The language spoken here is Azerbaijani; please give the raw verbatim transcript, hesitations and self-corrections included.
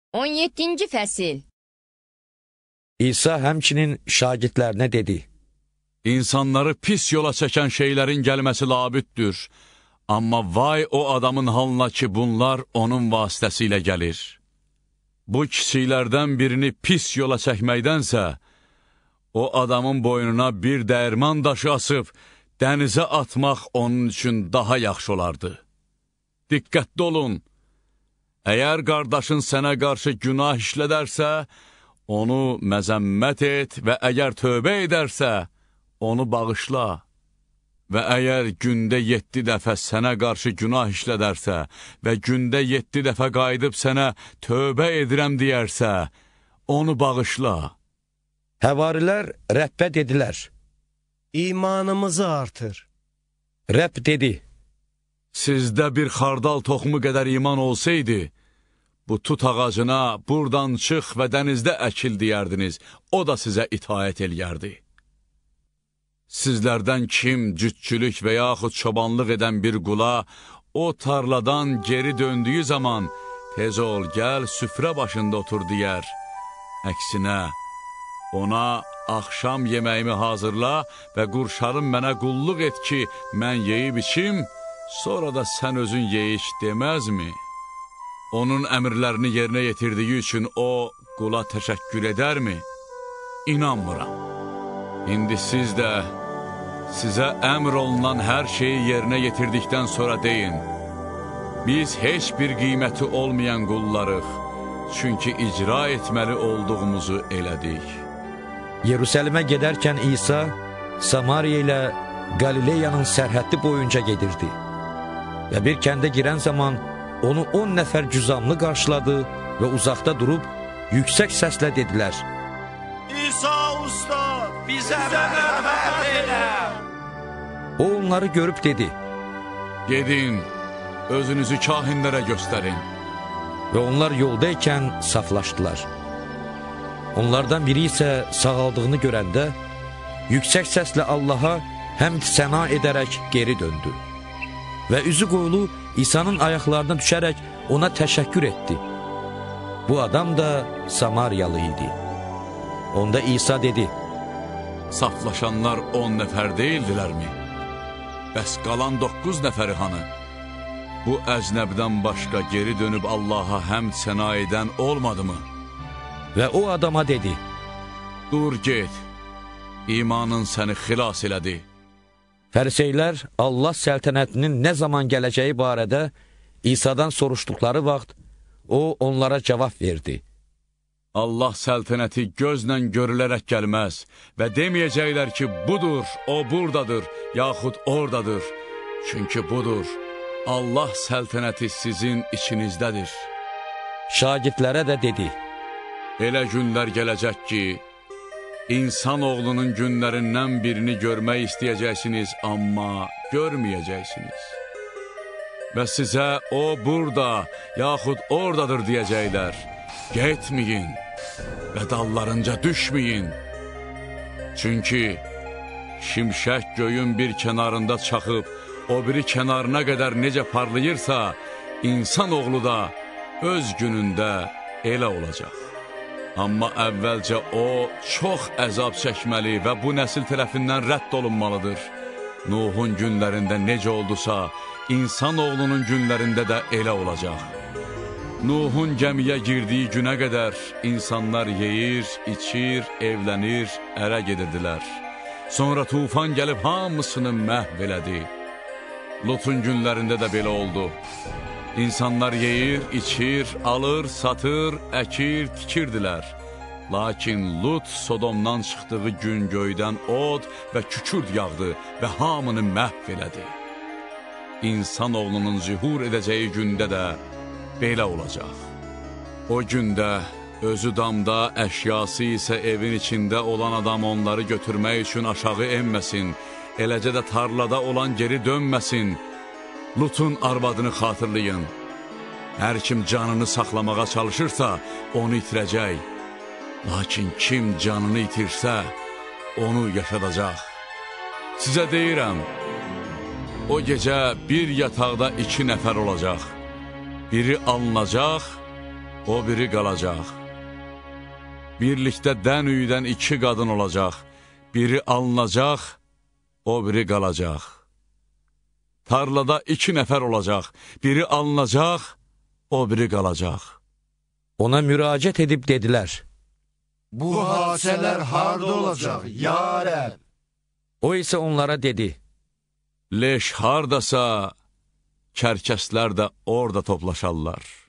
on yeddinci fəsil. İsa həmçinin şagirdlərinə dedi: İnsanları pis yola çəkən şeylərin gəlməsi labüddür. Amma vay o adamın halına ki, bunlar onun vasitəsilə gəlir. Bu kiçiklərdən birini pis yola çəkməkdənsə, o adamın boynuna bir dəyirman daşı asıb, dənizə atmaq onun üçün daha yaxşı olardı. Diqqətli olun, əgər qardaşın sənə qarşı günah işlədərsə, onu məzəmmət et və əgər tövbə edərsə, onu bağışla. Və əgər gündə yeddi dəfə sənə qarşı günah işlədərsə və gündə yeddi dəfə qayıdıb sənə tövbə edirəm deyərsə, onu bağışla. Həvarilər Rəbbə dedilər: İmanımızı artır. Rəbb dedi: Sizdə bir xardal toxumu qədər iman olsaydı, bu tut ağacına buradan çıx və dənizdə əkil deyərdiniz, o da sizə itaət eləyərdi. Sizlərdən kim cütçülük və yaxud çobanlıq edən bir qula, o tarladan geri döndüyü zaman, tez ol, gəl, süfrə başında otur deyər. Əksinə, ona axşam yeməyimi hazırla və qurşarım mənə qulluq et ki, mən yeyib içim, sonra da sən özün yeyiş deməzmi? Onun əmrlərini yerinə yetirdiyi üçün o qula təşəkkür edərmi? İnanmıram. İndi siz də sizə əmr olunan hər şeyi yerinə yetirdikdən sonra deyin: Biz heç bir qiyməti olmayan qullarıq, çünki icra etməli olduğumuzu elədik. Yerusəlimə gedərkən İsa Samariya ilə Qalileyanın sərhəddi boyunca gedirdi. Və bir kəndə girən zaman onu on nəfər cüzamlı qarşıladı və uzaqda durub yüksək səslə dedilər: İsa usta, bizə mərhəmət elə. O onları görüb dedi: Gedin, özünüzü kahinlərə göstərin. Və onlar yoldaykən saflaşdılar. Onlardan biri isə sağaldığını görəndə, yüksək səslə Allaha həmd səna edərək geri döndü. Və üzü qoyulu İsa'nın ayaqlarına düşərək ona təşəkkür etdi. Bu adam da Samariyalı idi. Onda İsa dedi: Saflaşanlar on nəfər deyildilərmi? Bəs qalan doqquz nəfəri hanı? Bu əcnəbdən başqa geri dönüb Allaha həmd səna edən olmadı mı? Və o adama dedi: Dur, get, imanın səni xilas elədi. Fəriseylər Allah səltənətinin nə zaman gələcəyi barədə İsa'dan soruşduqları vaxt, o onlara cavab verdi: Allah səltənəti gözlə görülərək gəlməz və deməyəcəklər ki, budur, o buradadır, yaxud oradadır. Çünki budur, Allah səltənəti sizin içinizdədir. Şagirdlərə də dedi: Elə günlər gələcək ki, İnsan oğlunun günlərindən birini görmək istəyəcəksiniz, amma görməyəcəksiniz. Və sizə o burada, yaxud oradadır deyəcəklər. Getməyin və dallarınca düşməyin. Çünki şimşək göyün bir kənarında çaxıb, o biri kənarına qədər necə parlayırsa, insan oğlu da öz günündə elə olacaq. Amma əvvəlcə o çox əzab çəkməli və bu nəsil tərəfindən rədd olunmalıdır. Nuhun günlərində necə oldusa, insan oğlunun günlərində də elə olacaq. Nuhun gəmiyə girdiyi günə qədər insanlar yeyir, içir, evlənir, ərə gedirdilər. Sonra tufan gəlib hamısını məhv elədi. Lutun günlərində də belə oldu. İnsanlar yeyir, içir, alır, satır, əkir, tikirdilər. Lakin Lut Sodomdan çıxdığı gün göydən od və kükürd yağdı və hamını məhv elədi. İnsan oğlunun zühur edəcəyi gündə də belə olacaq. O gündə özü damda, əşyası isə evin içində olan adam onları götürmək üçün aşağı enməsin, eləcə də tarlada olan geri dönməsin. Lutun arvadını xatırlayın. Hər kim canını saxlamağa çalışırsa, onu itirəcək. Lakin kim canını itirsə, onu yaşadacaq. Sizə deyirəm, o gecə bir yataqda iki nəfər olacaq. Biri alınacaq, o biri qalacaq. Birlikdə dən üydən iki qadın olacaq, biri alınacaq, o biri qalacaq. Tarlada iki nəfər olacaq, biri alınacaq, o biri qalacaq. Ona müraciət edib dedilər, Bu hadisələr harda olacaq, ya Rəbb? o isə onlara dedi, Leş hardasa, kərkəslər də orada toplaşarlar.